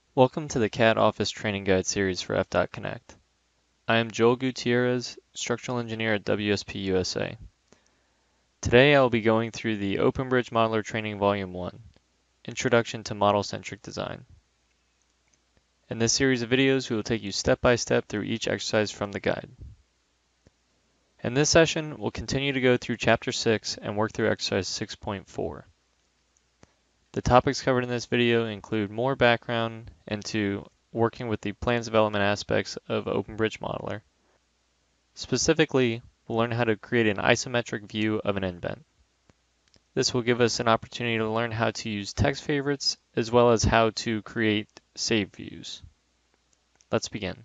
Welcome to the CAD Office Training Guide series for F.Connect. I am Joel Gutierrez, Structural Engineer at WSP USA. Today I will be going through the OpenBridge Modeler Training Volume 1, Introduction to Model-Centric Design. In this series of videos, we will take you step by step through each exercise from the guide. In this session, we'll continue to go through Chapter 6 and work through Exercise 6.4. The topics covered in this video include more background into working with the plans development aspects of OpenBridge Modeler. Specifically, we'll learn how to create an isometric view of an indent. This will give us an opportunity to learn how to use text favorites as well as how to create save views. Let's begin.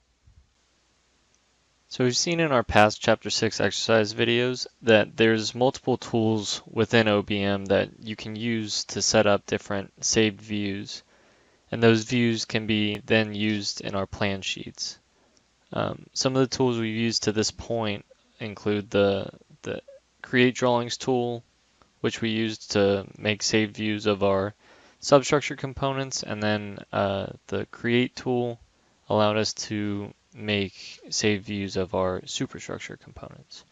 So we've seen in our past Chapter 6 exercise videos that there's multiple tools within OBM that you can use to set up different saved views. And those views can be then used in our plan sheets. Some of the tools we've used to this point include the Create Drawings tool, which we used to make saved views of our substructure components, and then the Create tool allowed us to make saved views of our superstructure components.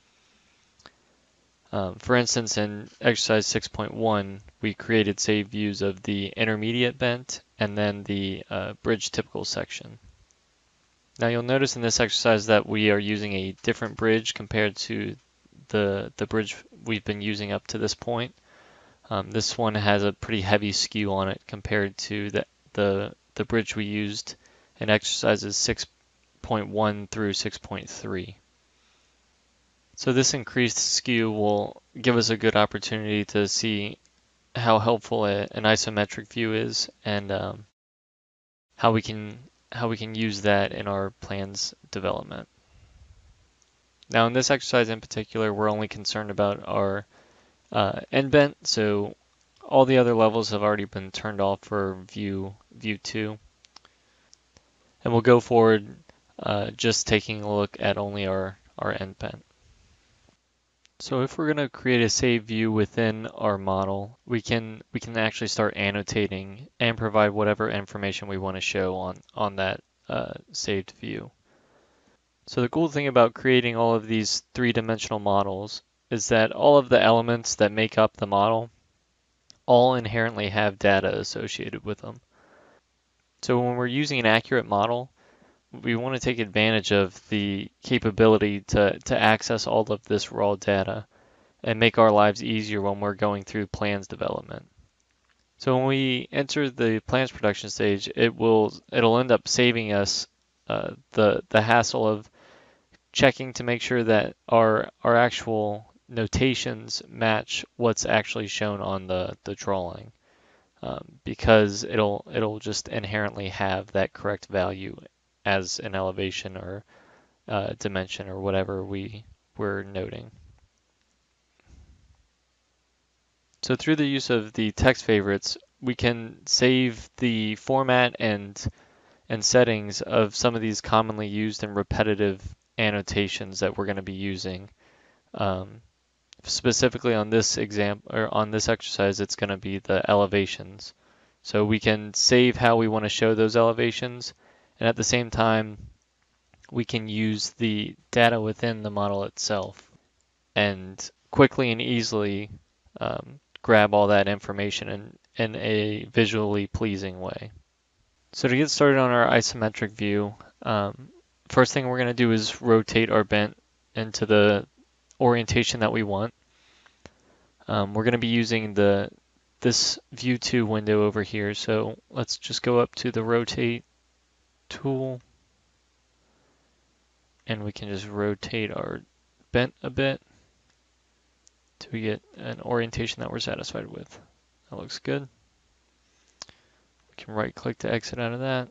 For instance, in exercise 6.1, we created saved views of the intermediate bent and then the bridge typical section. Now you'll notice in this exercise that we are using a different bridge compared to the bridge we've been using up to this point. This one has a pretty heavy skew on it compared to the bridge we used in exercises 6.1 through 6.3. So this increased skew will give us a good opportunity to see how helpful an isometric view is and how we can use that in our plans development. Now in this exercise in particular, we're only concerned about our end bent, so all the other levels have already been turned off for view 2. And we'll go forward just taking a look at only our end bent. So if we're going to create a saved view within our model, we can actually start annotating and provide whatever information we want to show on that saved view. So the cool thing about creating all of these three-dimensional models is that all of the elements that make up the model all inherently have data associated with them. So when we're using an accurate model, we want to take advantage of the capability to access all of this raw data and make our lives easier when we're going through plans development. So when we enter the plans production stage, it'll end up saving us the hassle of checking to make sure that our actual notations match what's actually shown on the drawing, because it'll just inherently have that correct value as an elevation or dimension or whatever we're noting. So through the use of the text favorites, we can save the format and settings of some of these commonly used and repetitive annotations that we're going to be using. Specifically on this exercise, it's going to be the elevations. So we can save how we want to show those elevations, and at the same time, we can use the data within the model itself and quickly and easily grab all that information in a visually pleasing way. So to get started on our isometric view, first thing we're going to do is rotate our bent into the orientation that we want. We're going to be using this view 2 window over here, so let's just go up to the rotate tool and we can just rotate our bent a bit till we get an orientation that we're satisfied with. That looks good. We can right click to exit out of that.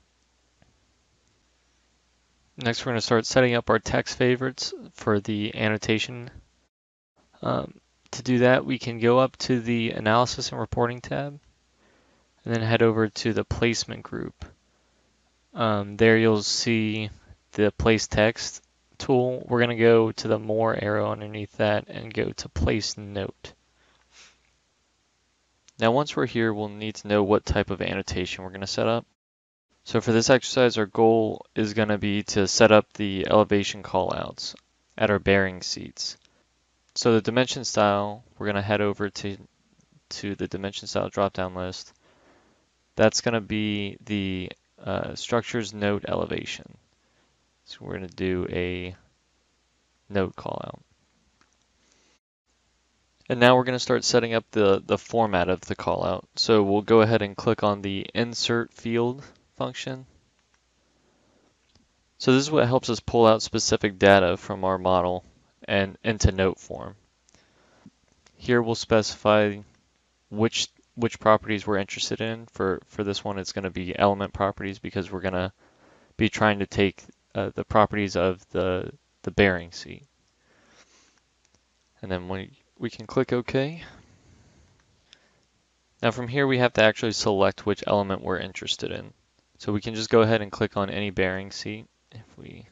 Next, we're going to start setting up our text favorites for the annotation. To do that, we can go up to the Analysis and Reporting tab and then head over to the Placement group. There you'll see the Place Text tool. We're going to go to the More arrow underneath that and go to Place Note. Now once we're here, we'll need to know what type of annotation we're going to set up. So for this exercise, our goal is going to be to set up the elevation callouts at our bearing seats. So the dimension style, we're going to head over to the dimension style drop-down list. That's going to be the structures note elevation. So we're going to do a note callout. And now we're going to start setting up the format of the callout. So we'll go ahead and click on the insert field function. So this is what helps us pull out specific data from our model and into note form. Here we'll specify which properties we're interested in. For this one, it's going to be element properties because we're going to be trying to take the properties of the bearing seat. And then we can click OK. Now from here we have to actually select which element we're interested in. So we can just go ahead and click on any bearing seat. If we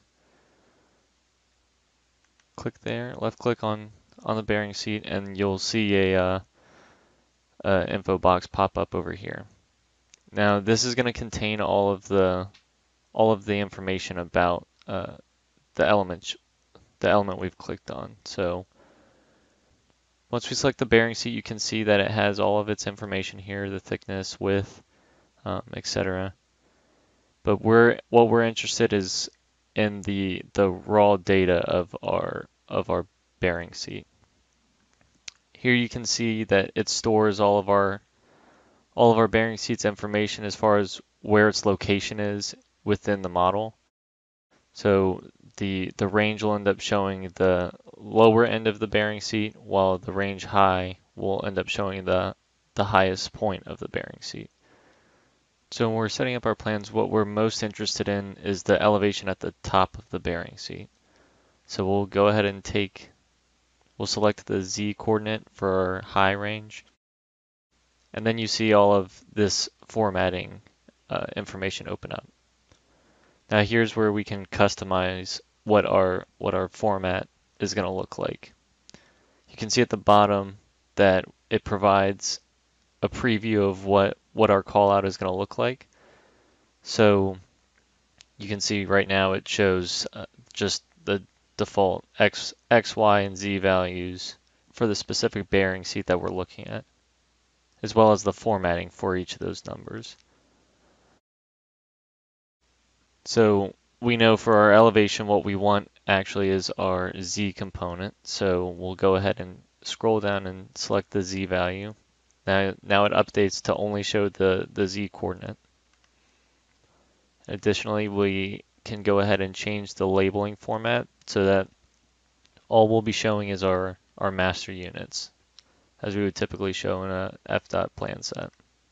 click there, left click on the bearing seat, and you'll see a info box pop up over here. Now this is going to contain all of the information about the element we've clicked on. So once we select the bearing seat, you can see that it has all of its information here: the thickness, width, etc. But what we're interested is in the raw data of our bearing seat. Here you can see that it stores all of our bearing seats information as far as where its location is within the model. So the range will end up showing the lower end of the bearing seat, while the range high will end up showing the highest point of the bearing seat. So when we're setting up our plans, what we're most interested in is the elevation at the top of the bearing seat. So we'll go ahead and we'll select the Z coordinate for our high range. And then you see all of this formatting information open up. Now here's where we can customize what our format is going to look like. You can see at the bottom that it provides a preview of what our callout is going to look like. So you can see right now it shows just the default X, Y, and Z values for the specific bearing seat that we're looking at, as well as the formatting for each of those numbers. So we know for our elevation what we want actually is our Z component. So we'll go ahead and scroll down and select the Z value. Now it updates to only show the Z coordinate. Additionally, we can go ahead and change the labeling format so that all we'll be showing is our master units, as we would typically show in a FDOT plan set.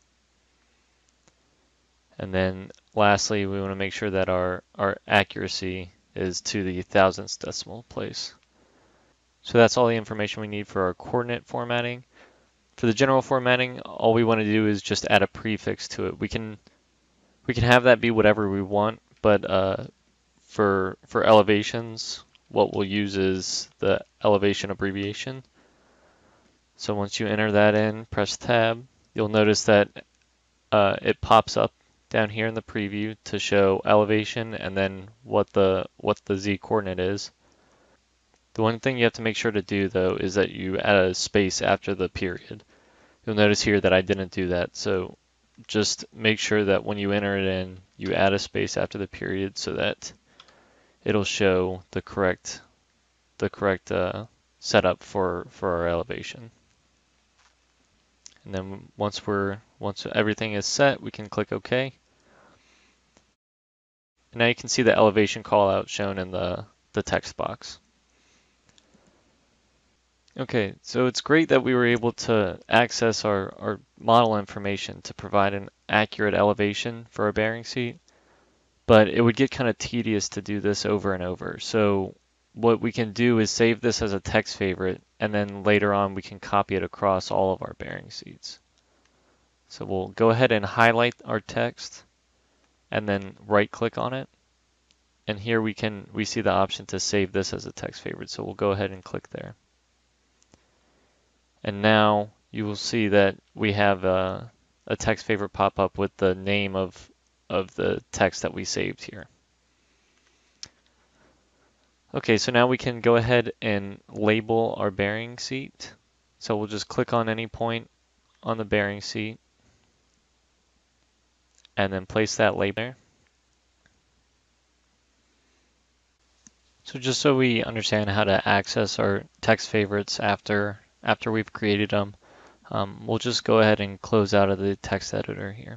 And then lastly, we want to make sure that our accuracy is to the thousandths decimal place. So that's all the information we need for our coordinate formatting. For the general formatting, all we want to do is just add a prefix to it. We can have that be whatever we want, but for elevations, what we'll use is the elevation abbreviation. So once you enter that in, press tab, you'll notice that it pops up down here in the preview to show elevation and then what the Z coordinate is. The one thing you have to make sure to do though is that you add a space after the period. You'll notice here that I didn't do that, so just make sure that when you enter it in, you add a space after the period so that it'll show the correct setup for our elevation. And then once everything is set, we can click OK. And now you can see the elevation callout shown in the text box. Okay, so it's great that we were able to access our model information to provide an accurate elevation for our bearing seat, but it would get kind of tedious to do this over and over. So what we can do is save this as a text favorite, and then later on we can copy it across all of our bearing seats. So we'll go ahead and highlight our text and then right click on it. And here we see the option to save this as a text favorite. So we'll go ahead and click there. And now you will see that we have a text favorite pop up with the name of the text that we saved here. Okay, so now we can go ahead and label our bearing seat. So we'll just click on any point on the bearing seat and then place that label there. So just so we understand how to access our text favorites after we've created them, we'll just go ahead and close out of the text editor here.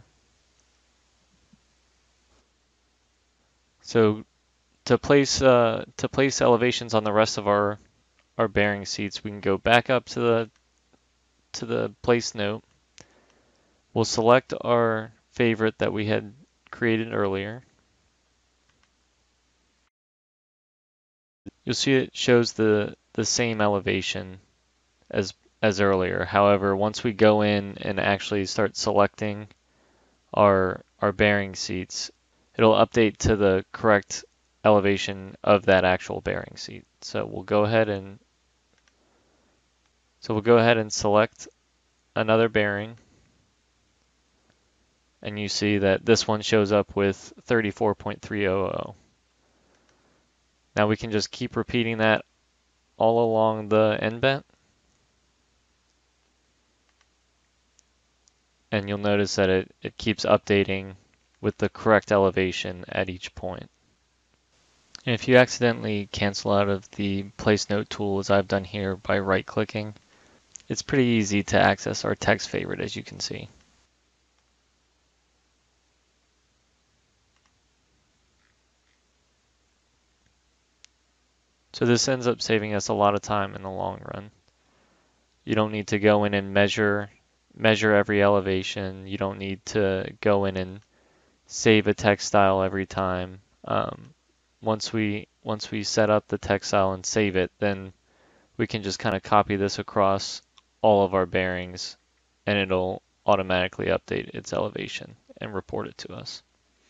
So to place elevations on the rest of our bearing seats, we can go back up to the place note. We'll select our favorite that we had created earlier. You'll see it shows the same elevation as earlier. However, once we go in and actually start selecting our bearing seats, it'll update to the correct elevation of that actual bearing seat. So we'll go ahead and select another bearing, and you see that this one shows up with 34.300. Now we can just keep repeating that all along the end bent, and you'll notice that it keeps updating with the correct elevation at each point. And if you accidentally cancel out of the place note tool, as I've done here by right clicking, it's pretty easy to access our text favorite, as you can see. So this ends up saving us a lot of time in the long run. You don't need to go in and measure every elevation. You don't need to go in and save a text style every time. Once we set up the text style and save it, then we can just kind of copy this across all of our bearings, and it'll automatically update its elevation and report it to us.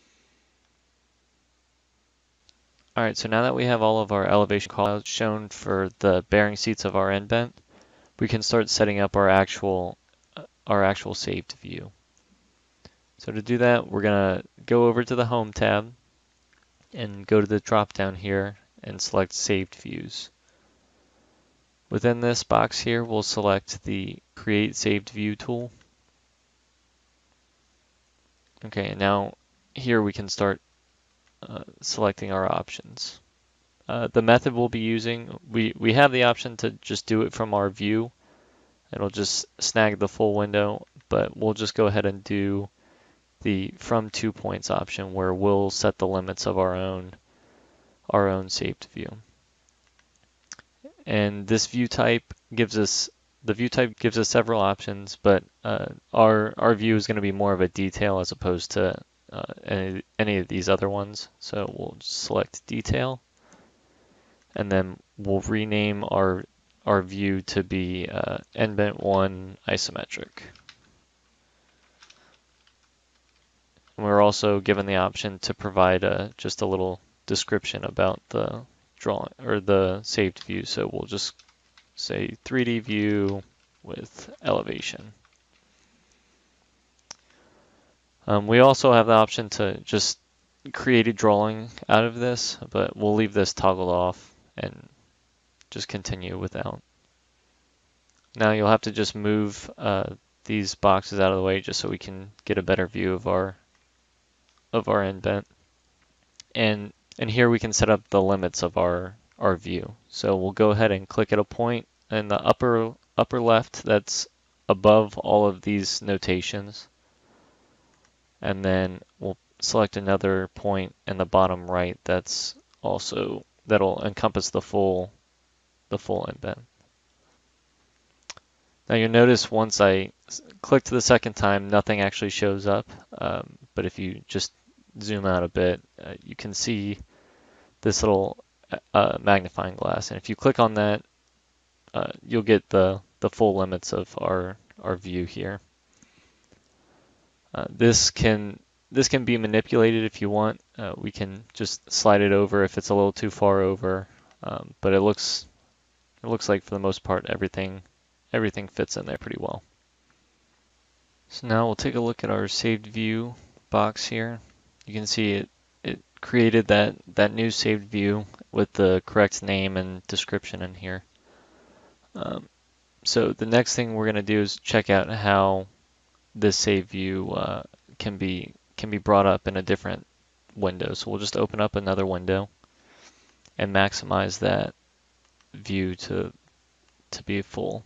All right, so now that we have all of our elevation callouts shown for the bearing seats of our end bent, we can start setting up our actual saved view. So to do that, we're gonna go over to the Home tab and go to the drop down here and select Saved Views. Within this box here, we'll select the Create Saved View tool. Okay, and now here we can start selecting our options. The method we'll be using, we have the option to just do it from our view. It'll just snag the full window, but we'll just go ahead and do the from 2 points option, where we'll set the limits of our own saved view. And this view type gives us several options, but our view is going to be more of a detail as opposed to any of these other ones. So we'll select detail, and then we'll rename our view to be end bent 1 isometric. And we're also given the option to provide just a little description about the drawing or the saved view. So we'll just say 3D view with elevation. We also have the option to just create a drawing out of this, but we'll leave this toggled off and just continue without. Now you'll have to just move these boxes out of the way just so we can get a better view of our end bent. And here we can set up the limits of our view. So we'll go ahead and click at a point in the upper left that's above all of these notations. And then we'll select another point in the bottom right that'll encompass the full end bent. Now you'll notice once I click the second time, nothing actually shows up. But if you just zoom out a bit, you can see this little magnifying glass. And if you click on that, you'll get the full limits of our view here. This can be manipulated if you want. We can just slide it over if it's a little too far over. But it looks like for the most part everything fits in there pretty well. So now we'll take a look at our saved view box here. You can see it created that new saved view with the correct name and description in here. So the next thing we're going to do is check out how this saved view can be brought up in a different window. So we'll just open up another window and maximize that view to be full.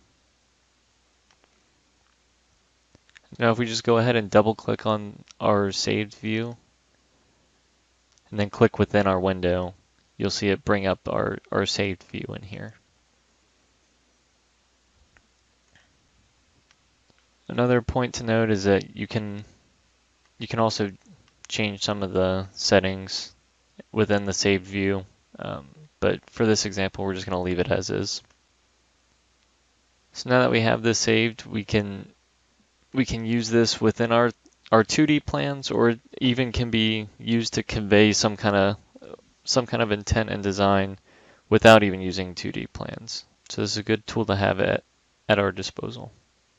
Now if we just go ahead and double click on our saved view and then click within our window, you'll see it bring up our saved view in here. Another point to note is that you can also change some of the settings within the saved view, but for this example we're just going to leave it as is. So now that we have this saved, we can use this within our 2D plans, or it even can be used to convey some kind of intent and design without even using 2D plans. So this is a good tool to have at our disposal.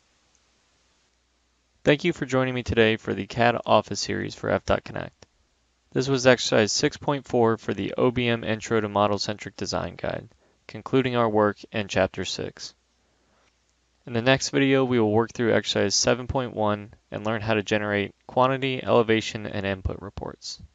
Thank you for joining me today for the CAD Office series for F.Connect. This was exercise 6.4 for the OBM Intro to Model-Centric Design Guide, concluding our work in Chapter 6. In the next video, we will work through exercise 7.1 and learn how to generate quantity, elevation, and input reports.